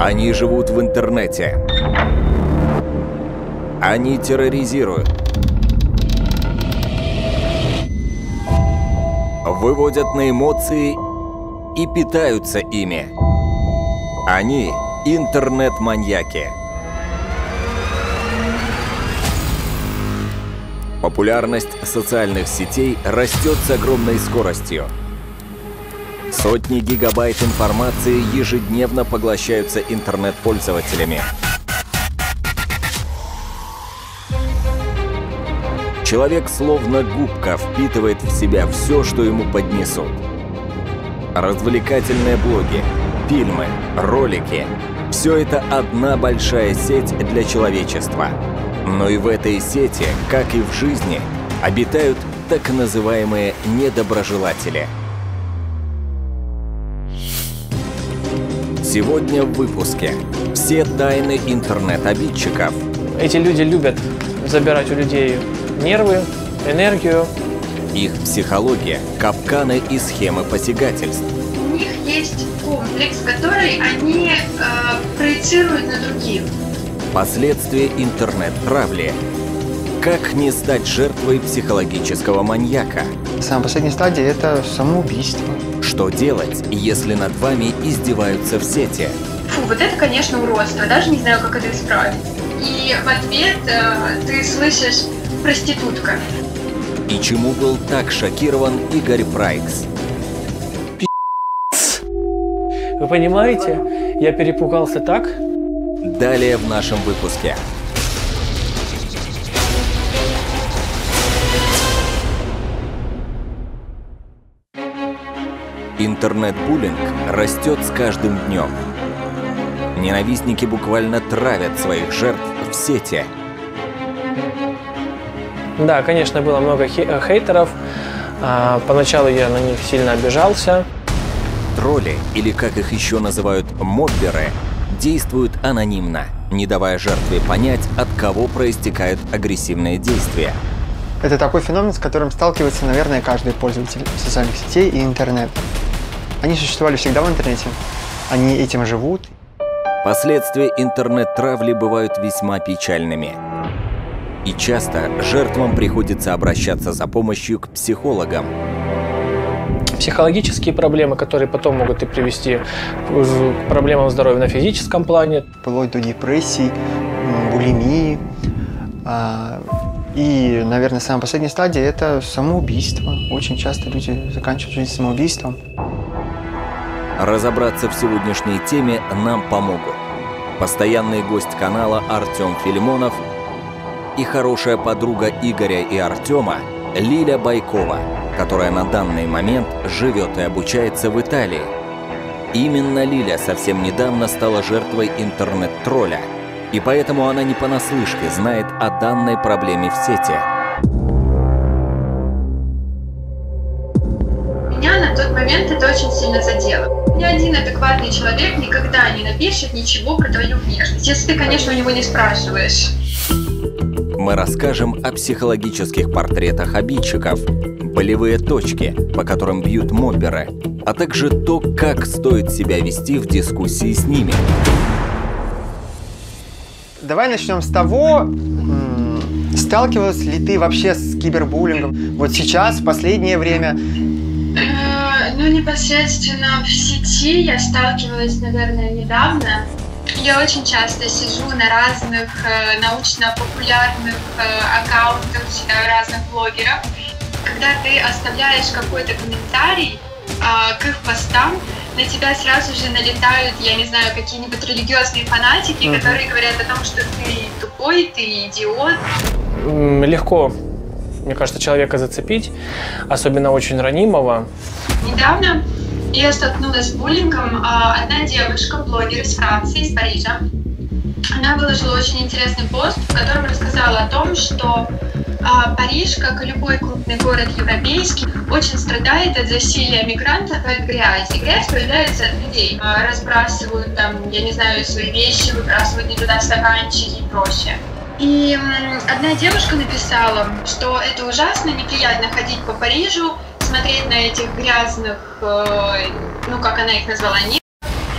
Они живут в интернете. Они терроризируют. Выводят на эмоции и питаются ими. Они интернет-маньяки. Популярность социальных сетей растет с огромной скоростью. Сотни гигабайт информации ежедневно поглощаются интернет-пользователями. Человек словно губка впитывает в себя все, что ему поднесут. Развлекательные блоги, фильмы, ролики – все это одна большая сеть для человечества. Но и в этой сети, как и в жизни, обитают так называемые недоброжелатели. Сегодня в выпуске все тайны интернет-обидчиков. Эти люди любят забирать у людей нервы, энергию. Их психология, капканы и схемы посягательств. У них есть комплекс, который они проецируют на других. Последствия интернет-травли. Как не стать жертвой психологического маньяка? Самая последняя стадия – это самоубийство. Что делать, если над вами издеваются в сети? Фу, вот это, конечно, уродство. Даже не знаю, как это исправить. И в ответ ты слышишь «проститутка». И чему был так шокирован Игорь Прайкс? Вы понимаете, я перепугался так. Далее в нашем выпуске. Интернет-буллинг растет с каждым днем. Ненавистники буквально травят своих жертв в сети. Да, конечно, было много хейтеров. Поначалу я на них сильно обижался. Тролли, или как их еще называют мобберы, действуют анонимно, не давая жертве понять, от кого проистекают агрессивные действия. Это такой феномен, с которым сталкивается, наверное, каждый пользователь социальных сетей и интернета. Они существовали всегда в интернете, они этим живут. Последствия интернет-травли бывают весьма печальными. И часто жертвам приходится обращаться за помощью к психологам. Психологические проблемы, которые потом могут и привести к проблемам здоровья на физическом плане. Вплоть до депрессий, булимии. И, наверное, самая последняя стадия – это самоубийство. Очень часто люди заканчивают жизнь самоубийством. Разобраться в сегодняшней теме нам помогут постоянный гость канала Артем Филимонов и хорошая подруга Игоря и Артема Лиля Байкова, которая на данный момент живет и обучается в Италии. Именно Лиля совсем недавно стала жертвой интернет-тролля, и поэтому она не понаслышке знает о данной проблеме в сети. Меня на тот момент это очень сильно задело. Ни один адекватный человек никогда не напишет ничего про твою внешность, если ты, конечно, у него не спрашиваешь. Мы расскажем о психологических портретах обидчиков, болевые точки, по которым бьют мобберы, а также то, как стоит себя вести в дискуссии с ними. Давай начнем с того, сталкивалась ли ты вообще с кибербуллингом? Вот сейчас, в последнее время? Ну, непосредственно в сети я сталкивалась, наверное, недавно. Я очень часто сижу на разных научно-популярных аккаунтах, читаю разных блогеров. Когда ты оставляешь какой-то комментарий к их постам, на тебя сразу же налетают, я не знаю, какие-нибудь религиозные фанатики, которые говорят о том, что ты тупой, ты идиот. Легко, мне кажется, человека зацепить, особенно очень ранимого. Недавно я столкнулась с буллингом. Одна девушка, блогер из Франции, из Парижа, она выложила очень интересный пост, в котором рассказала о том, что Париж, как и любой крупный город европейский, очень страдает от засилия мигрантов и от грязи. Грязь появляется от людей. Разбрасывают там, я не знаю, свои вещи, выбрасывают не туда стаканчики и прочее. И одна девушка написала, что это ужасно, неприятно ходить по Парижу, смотреть на этих грязных, ну как она их назвала,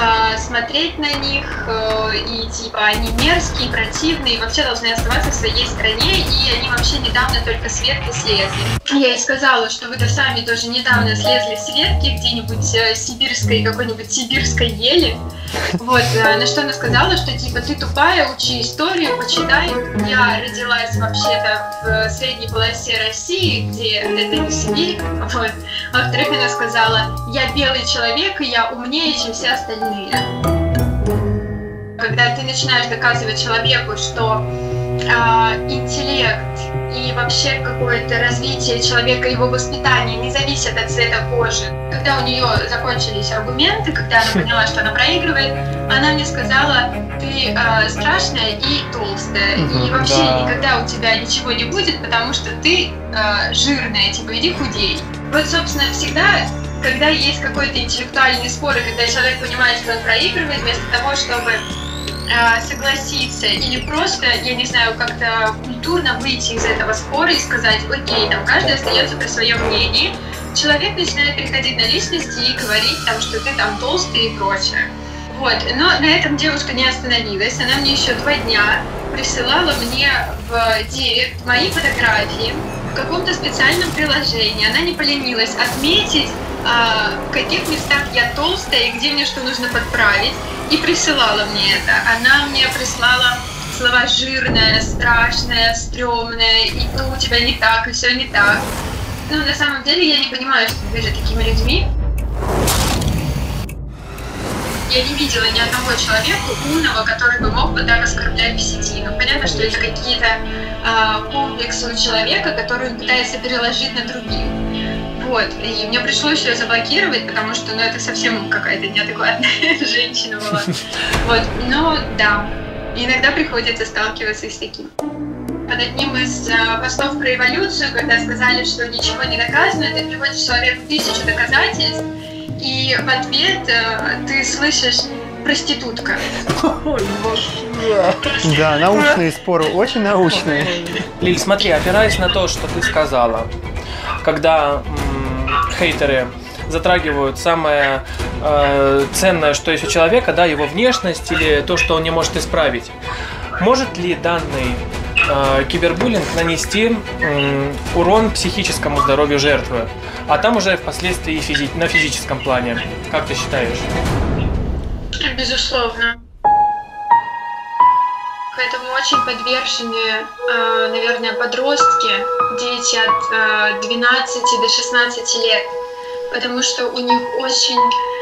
смотреть на них, и типа они мерзкие, противные, и вообще должны оставаться в своей стране, и они вообще недавно только с ветки слезли. Я ей сказала, что вы-то сами тоже недавно слезли с ветки где-нибудь какой-нибудь сибирской ели. Вот, на что она сказала, что типа ты тупая, учи историю, почитай. Я родилась вообще-то в средней полосе России, где это не Сибирь. Вот. Во-вторых, она сказала, я белый человек, и я умнее, чем все остальные. Когда ты начинаешь доказывать человеку, что интеллект и вообще какое-то развитие человека, его воспитание не зависит от цвета кожи. Когда у нее закончились аргументы, когда она поняла, что она проигрывает, она мне сказала, ты страшная и толстая, и вообще никогда у тебя ничего не будет, потому что ты жирная, типа иди худей. Вот, собственно, всегда, когда есть какой-то интеллектуальный спор, и когда человек понимает, что он проигрывает, вместо того, чтобы согласиться или просто, я не знаю, как-то культурно выйти из этого спора и сказать, окей, там каждый остается при своем мнении, человек начинает переходить на личности и говорить, там, что ты там толстый и прочее. Вот. Но на этом девушка не остановилась, она мне еще 2 дня присылала мне в директ мои фотографии в каком-то специальном приложении. Она не поленилась отметить, в каких местах я толстая и где мне что нужно подправить, и присылала мне это. Она мне прислала слова жирная, страшная, стрёмная, и ну, у тебя не так, и все не так. Ну, на самом деле, я не понимаю, что вы же такими людьми. Я не видела ни одного человека умного, который бы мог бы так оскорблять в сети. Ну, понятно, что это какие-то комплексы у человека, которые он пытается переложить на других. Вот, и мне пришлось ее заблокировать, потому что, ну, это совсем какая-то неадекватная женщина была. Вот, но да, иногда приходится сталкиваться с таким. Под одним из постов про эволюцию, когда сказали, что ничего не доказано, ты приводишь человеку 1000 доказательств, и в ответ ты слышишь «проститутка». Да, научные споры, очень научные. Лиль, смотри, опираясь на то, что ты сказала, когда хейтеры затрагивают самое ценное, что есть у человека, да, его внешность или то, что он не может исправить. Может ли данный кибербуллинг нанести урон психическому здоровью жертвы, а там уже впоследствии на физическом плане? Как ты считаешь? Безусловно. К этому очень подвержены, наверное, подростки, дети от 12 до 16 лет, потому что у них очень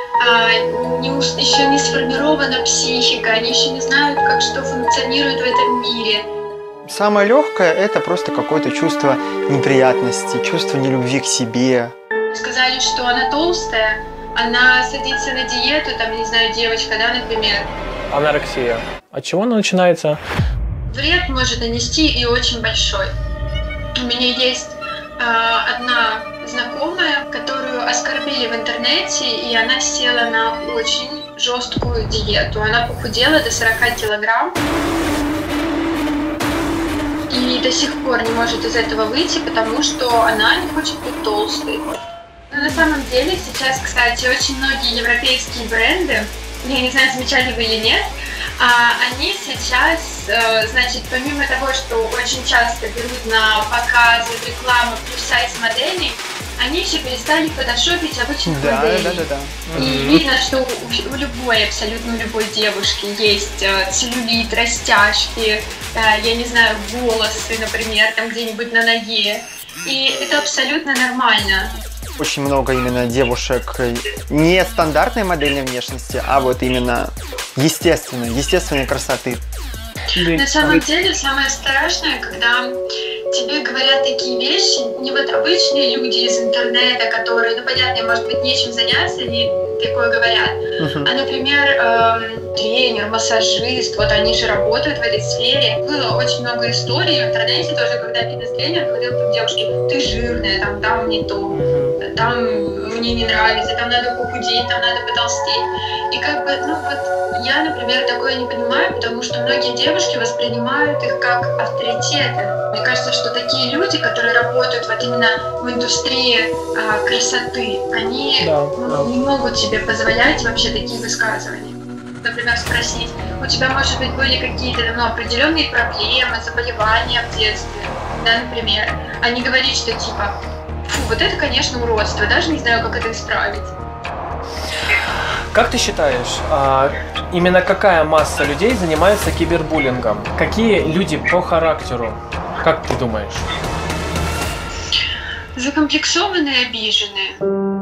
еще не сформирована психика, они еще не знают, как что функционирует в этом мире. Самое легкое – это просто какое-то чувство неприятности, чувство нелюбви к себе. Сказали, что она толстая, она садится на диету, там, не знаю, девочка, да, например. Анорексия. От чего она начинается? Вред может нанести и очень большой. У меня есть одна знакомая, которую оскорбили в интернете, и она села на очень жесткую диету. Она похудела до 40 килограмм и до сих пор не может из этого выйти, потому что она не хочет быть толстой. Но на самом деле сейчас, кстати, очень многие европейские бренды, я не знаю, замечали вы или нет, они сейчас, значит, помимо того, что очень часто берут на показы, рекламу, плюс-сайз моделей, они еще перестали фотошопить обычных моделей. Да. И видно, что у любой, абсолютно любой девушки есть целлюлит, растяжки, я не знаю, волосы, например, там где-нибудь на ноге. И это абсолютно нормально. Очень много именно девушек не стандартной модельной внешности, а вот именно естественной красоты. На самом деле, самое страшное, когда тебе говорят такие вещи, не вот обычные люди из интернета, которые, ну, понятно, может быть, нечем заняться, они такое говорят, а, например, тренер, массажист, вот они же работают в этой сфере. Было очень много историй в интернете тоже, когда фитнес-тренер говорил к девушке, ты жирная, там не то, там мне не нравится, там надо похудеть, там надо потолстеть. И как бы, ну вот, я, например, такое не понимаю, потому что многие девушки воспринимают их как авторитеты. Мне кажется, что такие люди, которые работают вот именно в индустрии красоты, они не могут себе позволять вообще такие высказывания. например, спросить, у тебя, может быть, были какие-то определенные проблемы, заболевания в детстве, да, например, а не говорить, что типа, фу, вот это, конечно, уродство, даже не знаю, как это исправить. Как ты считаешь, именно какая масса людей занимается кибербуллингом? Какие люди по характеру? Как ты думаешь? Закомплексованные, обиженные,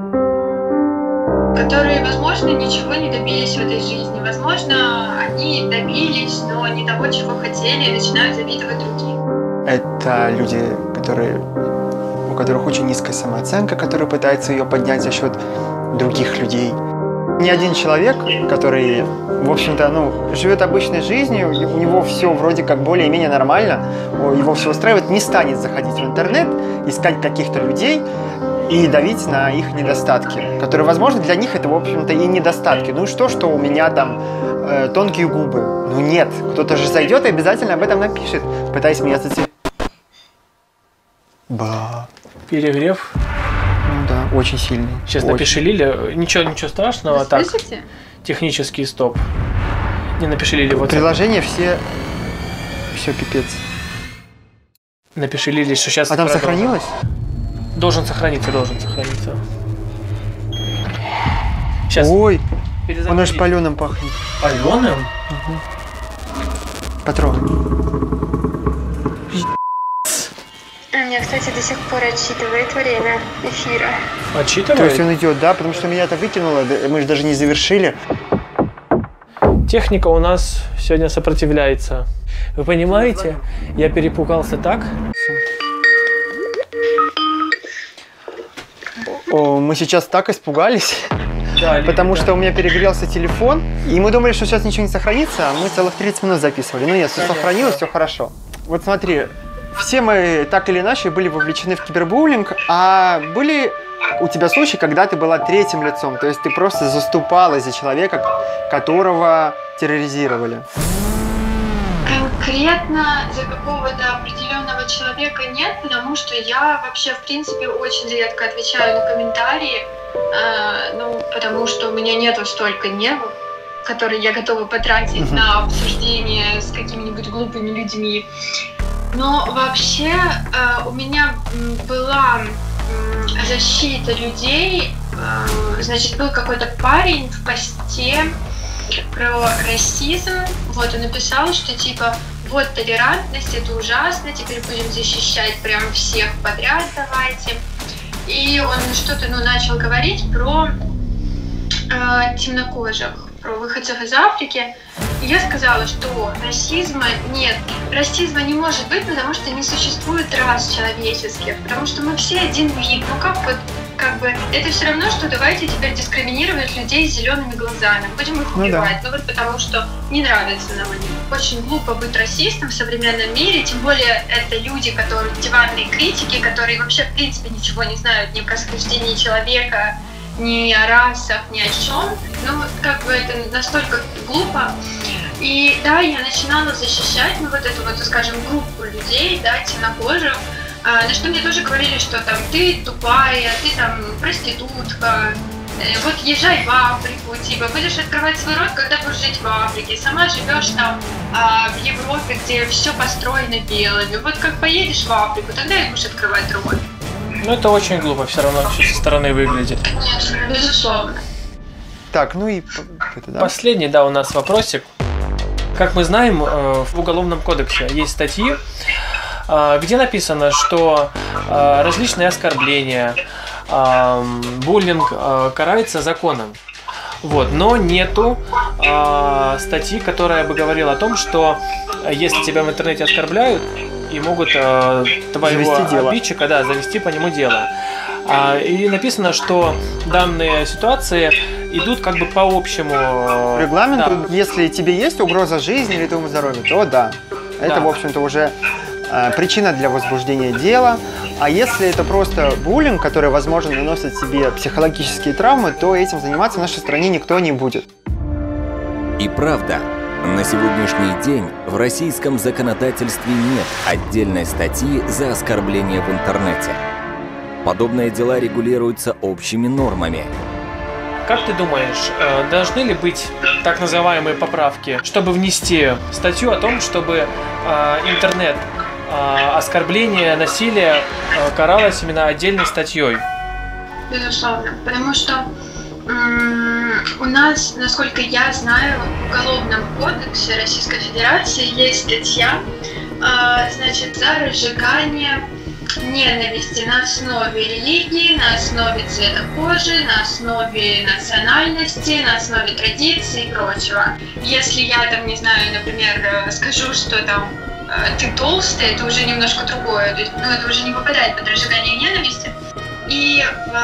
которые, возможно, ничего не добились в этой жизни. Возможно, они добились, но не того, чего хотели, и начинают завидовать другим. Это люди, у которых очень низкая самооценка, которые пытаются ее поднять за счет других людей. Ни один человек, который, в общем-то, живет обычной жизнью, у него все вроде как более-менее нормально, его все устраивает, не станет заходить в интернет, искать каких-то людей и давить на их недостатки, которые, возможно, для них это, в общем-то, и недостатки. Ну что у меня там тонкие губы? Ну нет, кто-то же зайдет и обязательно об этом напишет, пытаясь меня зацепить. Перегрев? Ну да, очень сильный. Сейчас очень. напиши Лиле. Ничего страшного. Вы так. слышите? Технический стоп. Не напиши Лиле вот. Приложения все пипец. Напиши Лиле, что сейчас. А там сохранилось? Должен сохраниться. Сейчас. Ой, перезагрузить. он аж паленым пахнет. Паленым? Угу. Потрогай. У меня, кстати, до сих пор отсчитывает время эфира. Отсчитывает? То есть он идет, да? Потому что меня это выкинуло, мы же даже не завершили. Техника у нас сегодня сопротивляется. Вы понимаете? Я перепугался так. Мы сейчас так испугались, Да, потому что у меня перегрелся телефон, и мы думали, что сейчас ничего не сохранится, а мы целых 30 минут записывали. Ну нет, все сохранилось, все хорошо. Вот смотри, все мы так или иначе были вовлечены в кибербуллинг, а были у тебя случаи, когда ты была третьим лицом, то есть ты просто заступала за человека, которого терроризировали. Конкретно за какого-то определенного человека нет, потому что я вообще, в принципе, очень редко отвечаю на комментарии, потому что у меня нету столько нервов, которые я готова потратить на обсуждение с какими-нибудь глупыми людьми. Но вообще у меня была защита людей. Значит, был какой-то парень в посте про расизм. Вот, он написал, что типа, вот толерантность, это ужасно, теперь будем защищать прям всех подряд, давайте. И он что-то начал говорить про темнокожих, про выходцев из Африки. И я сказала, что расизма нет. Расизма не может быть, потому что не существует рас человеческих, потому что мы все один вид. Как бы это все равно, что давайте теперь дискриминировать людей с зелеными глазами. Будем их убивать. Ну да. Потому что не нравится нам они. Очень глупо быть расистом в современном мире, тем более это люди, которые диванные критики, которые вообще в принципе ничего не знают ни о происхождении человека, ни о расах, ни о чем. Это настолько глупо. И да, я начинала защищать, эту скажем, группу людей, да, темнокожих, на что мне тоже говорили, что там ты тупая, ты там проститутка, вот езжай в Африку, типа, будешь открывать свой рот, когда будешь жить в Африке, сама живешь там в Европе, где все построено белыми, вот как поедешь в Африку, тогда и будешь открывать рот. Ну это очень глупо, все равно все со стороны выглядит. Конечно, безусловно. Так, да? Последний, у нас вопросик. Как мы знаем, в Уголовном кодексе есть статьи, где написано, что различные оскорбления, буллинг карается законом. Вот, но нету статьи, которая бы говорила о том, что если тебя в интернете оскорбляют, и могут твоего обидчика завести по нему дело. И написано, что данные ситуации идут как бы по общему регламенту. Да. Если тебе есть угроза жизни или твоему здоровью, то да. Это, в общем-то, уже причина для возбуждения дела. А если это просто буллинг, который, возможно, наносит себе психологические травмы, то этим заниматься в нашей стране никто не будет. И правда, на сегодняшний день в российском законодательстве нет отдельной статьи за оскорбление в интернете. Подобные дела регулируются общими нормами. как ты думаешь, должны ли быть так называемые поправки, чтобы внести статью о том, чтобы интернет, оскорбление, насилие каралось именно отдельной статьей? Безусловно, потому что у нас, насколько я знаю, в Уголовном кодексе Российской Федерации есть статья, значит, за разжигание ненависти на основе религии, на основе цвета кожи, на основе национальности, на основе традиций и прочего. Если я там, не знаю, например, скажу, что там ты толстый, это уже немножко другое, то есть, ну, это уже не попадает под разжигание ненависти. И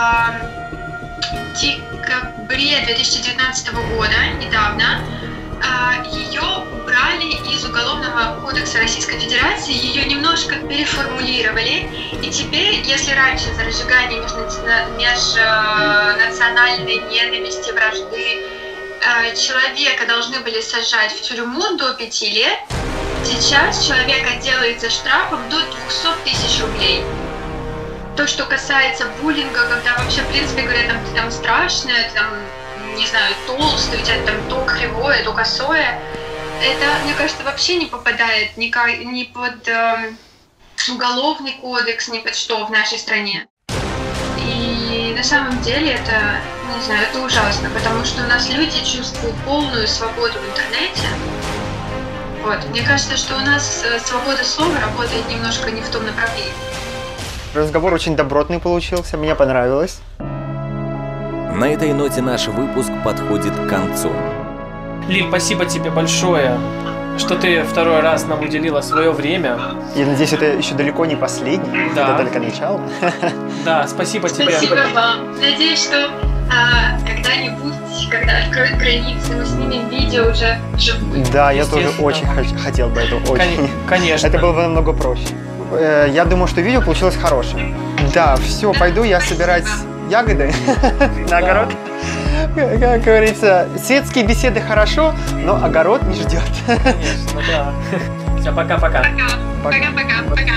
в декабре 2019 года, недавно, ее убрали из Уголовного кодекса Российской Федерации, ее немножко переформулировали, и теперь, если раньше за разжигание межнациональной ненависти, вражды человека должны были сажать в тюрьму до 5 лет, сейчас человек отделается штрафом до 200 тысяч рублей. То, что касается буллинга, когда вообще, в принципе, говорят, там, ты там страшная, ты там, не знаю, толстый, у тебя там то кривое, то косое, это, мне кажется, вообще не попадает ни под уголовный кодекс, ни под что в нашей стране. И на самом деле это, не знаю, это ужасно, потому что у нас люди чувствуют полную свободу в интернете. Вот. Мне кажется, что у нас свобода слова работает немножко не в том направлении. Разговор очень добротный получился, мне понравилось. На этой ноте наш выпуск подходит к концу. Лиль, спасибо тебе большое, что ты второй раз нам уделила свое время. Я надеюсь, это еще далеко не последний, да. Это только начало. Да, спасибо тебе. Спасибо вам. Надеюсь, что когда-нибудь, когда откроют границы, мы снимем видео уже вживую. Да, я тоже очень хотел бы это, очень. Конечно. Это было бы намного проще. Я думаю, что видео получилось хорошее. Да, все, пойду я собирать ягоды на огород. Как говорится, светские беседы хорошо, но огород не ждет. Конечно, да. Все, пока-пока. Пока-пока.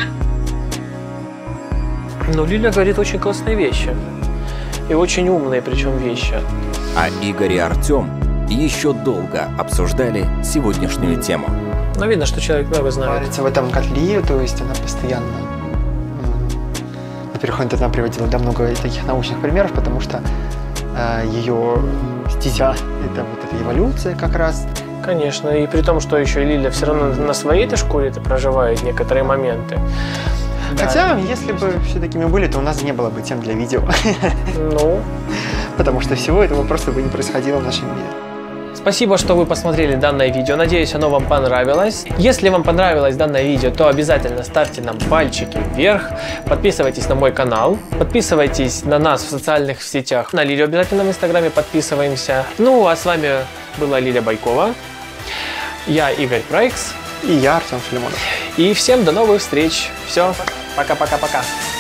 Ну, Лиля говорит очень классные вещи. И очень умные, причем, вещи. А Игорь и Артем еще долго обсуждали сегодняшнюю тему. Но видно, что человек много знает. Варится в этом котле, то есть она постоянно... Во-первых, она приводила много таких научных примеров, потому что ее стезя – это вот эта эволюция как раз. Конечно, и при том, что еще Лиля все равно на своей-то шкуре-то проживает некоторые моменты. Хотя, если бы все-таки мы были, то у нас не было бы тем для видео. Ну? Потому что всего этого просто бы не происходило в нашем мире. Спасибо, что вы посмотрели данное видео. Надеюсь, оно вам понравилось. Если вам понравилось данное видео, то обязательно ставьте нам пальчики вверх. Подписывайтесь на мой канал. Подписывайтесь на нас в социальных сетях. На Лилю обязательно в Инстаграме подписываемся. Ну, а с вами была Лиля Байкова. Я Игорь Прайкс. И я, Артем Филимонов. И всем до новых встреч. Все, пока-пока-пока.